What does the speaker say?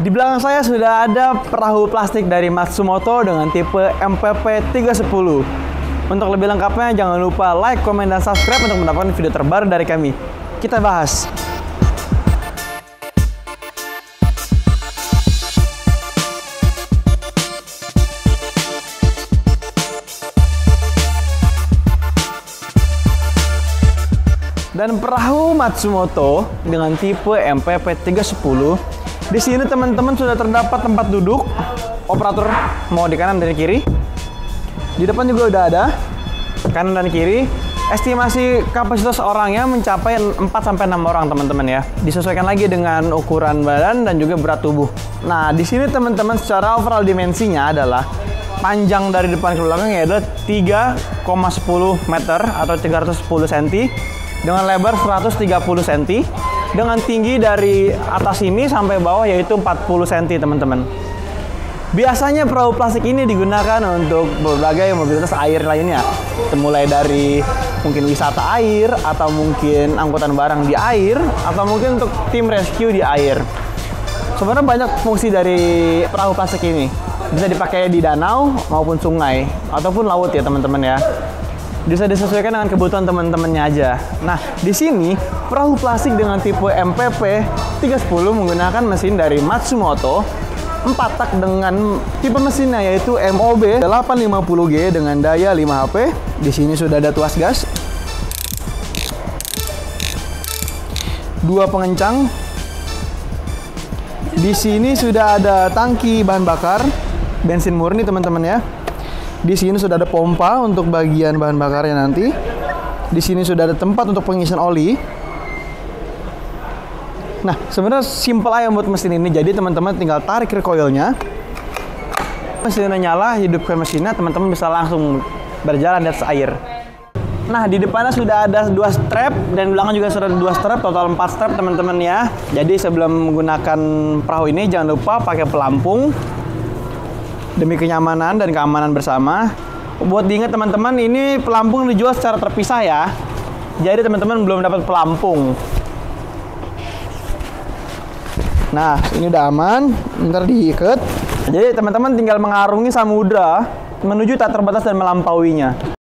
Di belakang saya sudah ada perahu plastik dari Matsumoto dengan tipe MPP 310. Untuk lebih lengkapnya jangan lupa like, komen, dan subscribe untuk mendapatkan video terbaru dari kami. Kita bahas. Dan perahu Matsumoto dengan tipe MPP 310, di sini teman-teman sudah terdapat tempat duduk operator mau di kanan dan kiri. Di depan juga udah ada kanan dan kiri. Estimasi kapasitas orangnya mencapai 4-6 orang teman-teman ya. Disesuaikan lagi dengan ukuran badan dan juga berat tubuh. Nah, di sini teman-teman secara overall dimensinya adalah panjang dari depan ke belakang yaitu 3,10 meter atau 310 cm dengan lebar 130 cm. Dengan tinggi dari atas ini sampai bawah yaitu 40 cm teman-teman. Biasanya perahu plastik ini digunakan untuk berbagai mobilitas air lainnya. Mulai dari mungkin wisata air, atau mungkin angkutan barang di air, atau mungkin untuk tim rescue di air. Sebenarnya banyak fungsi dari perahu plastik ini. Bisa dipakai di danau maupun sungai, ataupun laut ya teman-teman ya. Bisa disesuaikan dengan kebutuhan teman-temannya aja. Nah, di sini perahu plastik dengan tipe MPP 310 menggunakan mesin dari Matsumoto 4 tak dengan tipe mesinnya yaitu MOB 850G dengan daya 5 HP. Di sini sudah ada tuas gas, 2 pengencang. Di sini sudah ada tangki bahan bakar bensin murni teman-teman ya. Di sini sudah ada pompa untuk bagian bahan bakarnya nanti. Di sini sudah ada tempat untuk pengisian oli. Nah, sebenarnya simple aja buat mesin ini. Jadi teman-teman tinggal tarik recoilnya. Mesinnya nyala, hidupkan mesinnya, teman-teman bisa langsung berjalan di atas air. Nah, di depannya sudah ada 2 strap dan di belakang juga sudah ada 2 strap, total 4 strap teman-teman ya. Jadi sebelum menggunakan perahu ini jangan lupa pakai pelampung demi kenyamanan dan keamanan bersama. Buat diingat teman-teman, ini pelampung dijual secara terpisah ya. Jadi teman-teman belum dapat pelampung. Nah, ini udah aman, ntar diikat. Jadi teman-teman tinggal mengarungi samudra menuju tak terbatas dan melampauinya.